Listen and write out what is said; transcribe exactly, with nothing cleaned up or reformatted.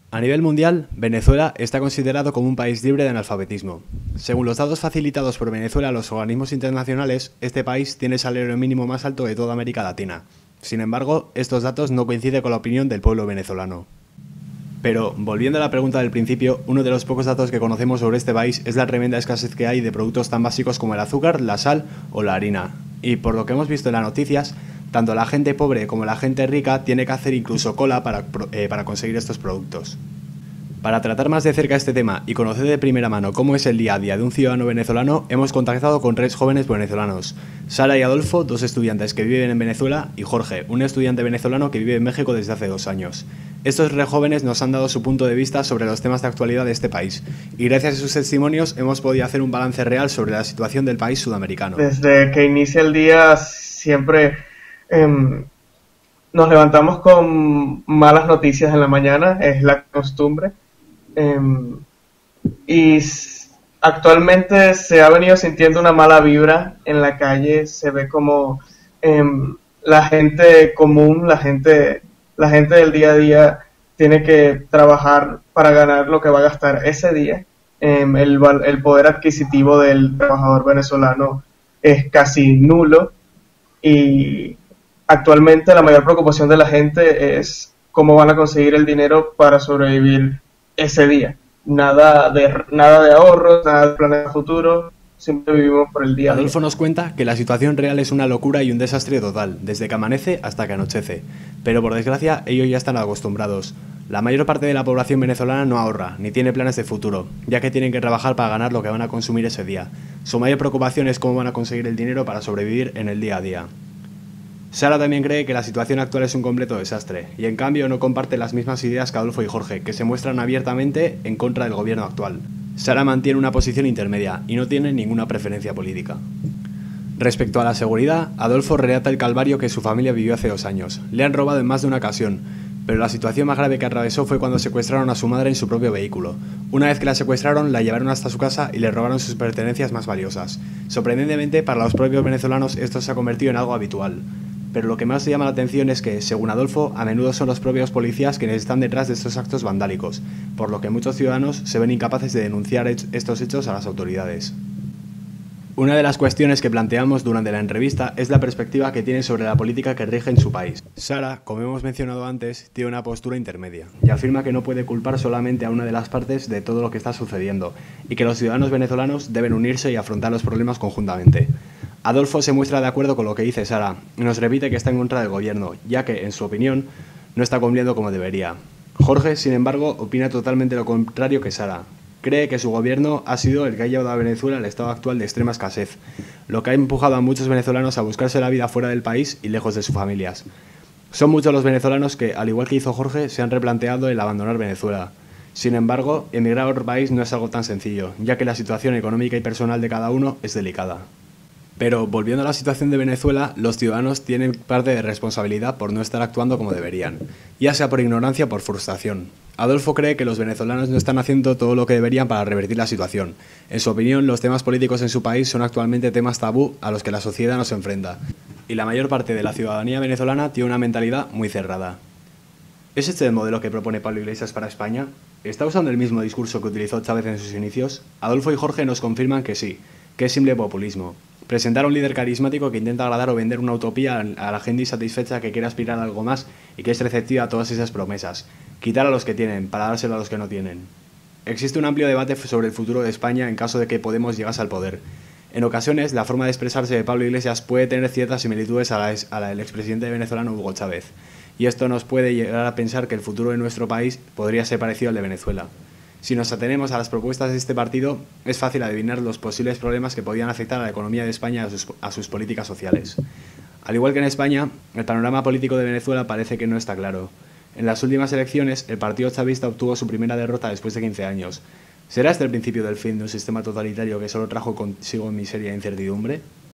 A nivel mundial, Venezuela está considerado como un país libre de analfabetismo. Según los datos facilitados por Venezuela a los organismos internacionales, este país tiene el salario mínimo más alto de toda América Latina. Sin embargo, estos datos no coinciden con la opinión del pueblo venezolano. Pero, volviendo a la pregunta del principio, uno de los pocos datos que conocemos sobre este país es la tremenda escasez que hay de productos tan básicos como el azúcar, la sal o la harina. Y por lo que hemos visto en las noticias, tanto la gente pobre como la gente rica tiene que hacer incluso cola para, eh, para conseguir estos productos. Para tratar más de cerca este tema y conocer de primera mano cómo es el día a día de un ciudadano venezolano, hemos contactado con tres jóvenes venezolanos: Sara y Adolfo, dos estudiantes que viven en Venezuela, y Jorge, un estudiante venezolano que vive en México desde hace dos años. Estos tres jóvenes nos han dado su punto de vista sobre los temas de actualidad de este país, y gracias a sus testimonios hemos podido hacer un balance real sobre la situación del país sudamericano. Desde que inicia el día siempre eh, nos levantamos con malas noticias en la mañana, es la costumbre. Um, y actualmente se ha venido sintiendo una mala vibra en la calle. Se ve como um, la gente común, la gente, la gente del día a día tiene que trabajar para ganar lo que va a gastar ese día. Um, el, el poder adquisitivo del trabajador venezolano es casi nulo, y actualmente la mayor preocupación de la gente es cómo van a conseguir el dinero para sobrevivir ese día. Nada de, nada de ahorros, nada de planes futuros, siempre vivimos por el día a día. Adolfo nos cuenta que la situación real es una locura y un desastre total, desde que amanece hasta que anochece. Pero por desgracia, ellos ya están acostumbrados. La mayor parte de la población venezolana no ahorra, ni tiene planes de futuro, ya que tienen que trabajar para ganar lo que van a consumir ese día. Su mayor preocupación es cómo van a conseguir el dinero para sobrevivir en el día a día. Sara también cree que la situación actual es un completo desastre, y en cambio no comparte las mismas ideas que Adolfo y Jorge, que se muestran abiertamente en contra del gobierno actual. Sara mantiene una posición intermedia y no tiene ninguna preferencia política. Respecto a la seguridad, Adolfo relata el calvario que su familia vivió hace dos años. Le han robado en más de una ocasión, pero la situación más grave que atravesó fue cuando secuestraron a su madre en su propio vehículo. Una vez que la secuestraron, la llevaron hasta su casa y le robaron sus pertenencias más valiosas. Sorprendentemente, para los propios venezolanos esto se ha convertido en algo habitual. Pero lo que más llama la atención es que, según Adolfo, a menudo son los propios policías quienes están detrás de estos actos vandálicos, por lo que muchos ciudadanos se ven incapaces de denunciar estos hechos a las autoridades. Una de las cuestiones que planteamos durante la entrevista es la perspectiva que tiene sobre la política que rige en su país. Sara, como hemos mencionado antes, tiene una postura intermedia y afirma que no puede culpar solamente a una de las partes de todo lo que está sucediendo y que los ciudadanos venezolanos deben unirse y afrontar los problemas conjuntamente. Adolfo se muestra de acuerdo con lo que dice Sara y nos repite que está en contra del gobierno, ya que, en su opinión, no está cumpliendo como debería. Jorge, sin embargo, opina totalmente lo contrario que Sara. Cree que su gobierno ha sido el que ha llevado a Venezuela al estado actual de extrema escasez, lo que ha empujado a muchos venezolanos a buscarse la vida fuera del país y lejos de sus familias. Son muchos los venezolanos que, al igual que hizo Jorge, se han replanteado el abandonar Venezuela. Sin embargo, emigrar a otro país no es algo tan sencillo, ya que la situación económica y personal de cada uno es delicada. Pero, volviendo a la situación de Venezuela, los ciudadanos tienen parte de responsabilidad por no estar actuando como deberían, ya sea por ignorancia o por frustración. Adolfo cree que los venezolanos no están haciendo todo lo que deberían para revertir la situación. En su opinión, los temas políticos en su país son actualmente temas tabú a los que la sociedad no se enfrenta, y la mayor parte de la ciudadanía venezolana tiene una mentalidad muy cerrada. ¿Es este el modelo que propone Pablo Iglesias para España? ¿Está usando el mismo discurso que utilizó Chávez en sus inicios? Adolfo y Jorge nos confirman que sí, que es simple populismo. Presentar a un líder carismático que intenta agradar o vender una utopía a la gente insatisfecha que quiere aspirar a algo más y que es receptiva a todas esas promesas. Quitar a los que tienen para dárselo a los que no tienen. Existe un amplio debate sobre el futuro de España en caso de que Podemos llegase al poder. En ocasiones, la forma de expresarse de Pablo Iglesias puede tener ciertas similitudes a la, a la del expresidente venezolano Hugo Chávez, y esto nos puede llegar a pensar que el futuro de nuestro país podría ser parecido al de Venezuela. Si nos atenemos a las propuestas de este partido, es fácil adivinar los posibles problemas que podrían afectar a la economía de España y a sus, a sus políticas sociales. Al igual que en España, el panorama político de Venezuela parece que no está claro. En las últimas elecciones, el partido chavista obtuvo su primera derrota después de quince años. ¿Será este el principio del fin de un sistema totalitario que solo trajo consigo miseria e incertidumbre?